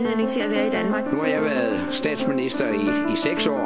anledning til at være i Danmark. Nu har jeg været statsminister i 6 år,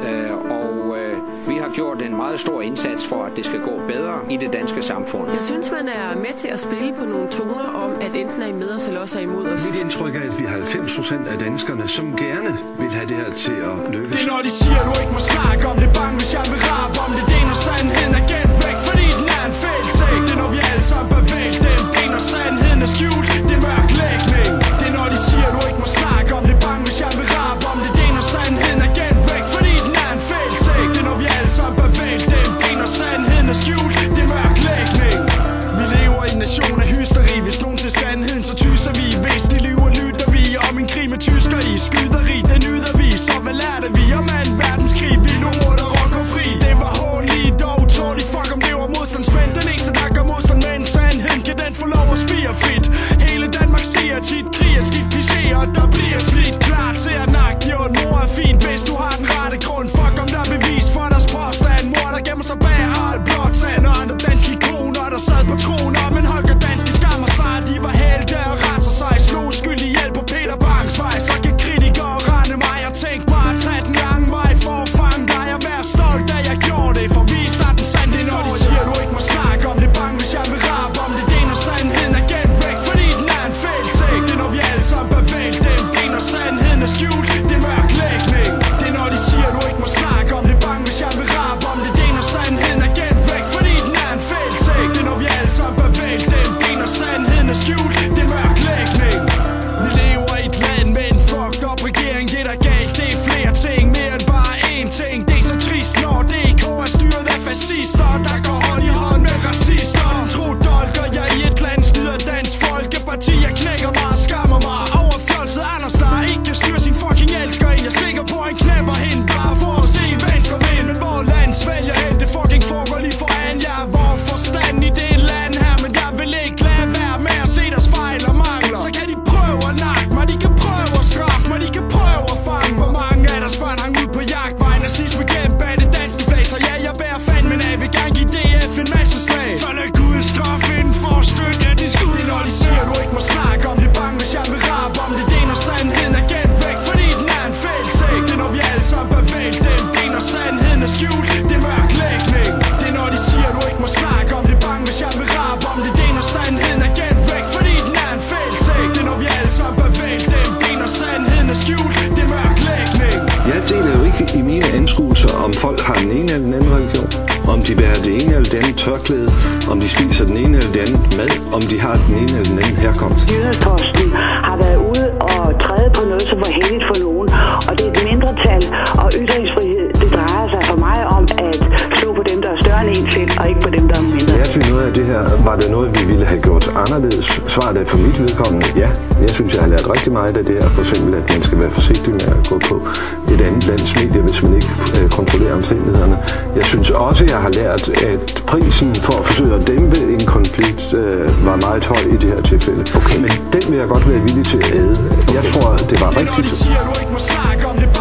og vi har gjort en meget stor indsats for, at det skal gå bedre i det danske samfund. Jeg synes, man er med til at spille på nogle toner om, at enten er I med os, eller også er I imod os. Mit indtryk er, at vi har 90% af danskerne, som gerne vil have det her til at lykkes. Det er når de siger, at du ikke må snakke om det, bange hvis jeg vil rappe om det. Det er når sandheden er gemt væk, fordi den er en fældsæg. Det er når vi alle sammen bevæger dem. Det er når sandheden er skjult, det er mørklægning. Det er når de siger, at du ikke må snakke om det, bange hvis jeg vil rappe om det. Det er når sandheden er gemt væk, fordi den er en fældsæg. Det er når vi alle sammen bevæger dem. Det er når sandheden er skjult, det er mørklægning. Vi lever i en nation af hysteri. Hvis nogen til sandheden, så tyser vi. Hvis de lyver, lytter vi. Om en krig med tysker i skyderi, det nyder vi. Så hvad lærte vi om 2. verdenskrig? Vi nu må der rock og fri. Det var håndligt og utåligt. Fuck om det var modstandsmænd. Den eneste der gør modstand med en sandhed, kan den få lov at spire frit. Hele Danmark siger tit krig er skidt klichéer, og der bliver slidt. Klar til at nakke, jo en mor er fint, hvis du har den rette grund. Fuck om der er bevis for deres påstand. Mor der gemmer sig bag Harald Blåtand og andre danske ikoner, der sad på troner. Men Holger Danske skammer sig, de var helte og rejser sig. Slog skyldig hjælp på Peter Bangs vej. Så kan kritikere rende mig og tænke mig at tage den lange vej for at fange dig og være stolt af jeg gjorde det. For vi starter den sande. Det er når de siger du ikke må snakke om det, bange hvis jeg vil rappe om det. Det er når sandheden er gemt væk, fordi den er en fældsæg. Det er når vi alle sammen bevæger dem. Det er når sandheden er skjult, det er mørklægning. Det er når de siger du ikke må snakke om det, bange hvis jeg vil rappe om det. Det er når sandheden er gemt væk, fordi den er en fældsæg. Det er når vi alle sammen bevæger dem. Det er når sandheden er skjult, det er mørklægning. Vi lever i et land med en fucked up regering. Det der galt, det er flere ting, mere end bare én ting. Det er så trist, når DK er styret af fascister, der går hånd i hånd med racister. Tro dolker jeg i et land, styrer Dansk Folkeparti. Jeg knækker mig og skammer mig over fjolset Anders, der ikke kan styre sin fucking elsker ind. Jeg er sikker på, han knæpper hende bare for at se venstre vind. Men hvor lands vælger hen, det fucking foregår lige foran jer. Hvor forstand i det land her, men jeg vil ikke lade være med at se deres fejl og mangler. Så kan de prøve at nakke mig, de kan prøve at straffe mig, de kan prøve at fange. Hvor mange af deres børn hang ud på jagtvej, nazisme gennem bag det danske flag. Så ja, jeg bærer fandme af, vil gerne give DF en masse slag. Så læg ud straf inden for at støtte de skud. Det er når de siger, du ikke må snakke om det, bange hvis jeg vil rappe om det. Det er når sandheden er gemt væk, fordi den er en fældsæg. Det er når vi alle sammen bevæger dem. Det er når sandheden er skjult, det er mørklægning. Det er når de siger, du ikke må snakke om det, bange hvis jeg vil rappe om det. Det er når sandheden er gemt væk, fordi den er en fældsæg. Det er når vi alle sammen bevæger dem. Det er når sandheden er skjult, det er mørklægning. Jeg deler jo ikke i mine anskuelser, om folk har den ene eller den anden religion, om de bærer det ene eller det andet tørklæde, om de spiser den ene eller den anden mad, om de har den ene eller den anden herkomst. Jyllandsposten har været ude og træde på noget, som var heldigt for nogen, og det er et mindretal, og ytringsfrihed, det drejer sig for mig om at slå på dem, der er større end en selv, og ikke på dem, der er mindre. Lærte vi noget af det her? Var det noget, vi ville have gjort anderledes? Svaret er for mit vedkommende ja. Jeg synes, jeg har lært rigtig meget af det her. For eksempel, at man skal være forsigtig med at gå på et andet lands medier, hvis man ikke kontrollerer omstændighederne. Jeg synes også, jeg har lært, at prisen for at forsøge at dæmpe en konflikt var meget høj i det her tilfælde. Okay. Men den vil jeg godt være villig til at æde. Okay. Jeg tror, det var rigtigt. Det er når de siger, du ikke må snakke om det,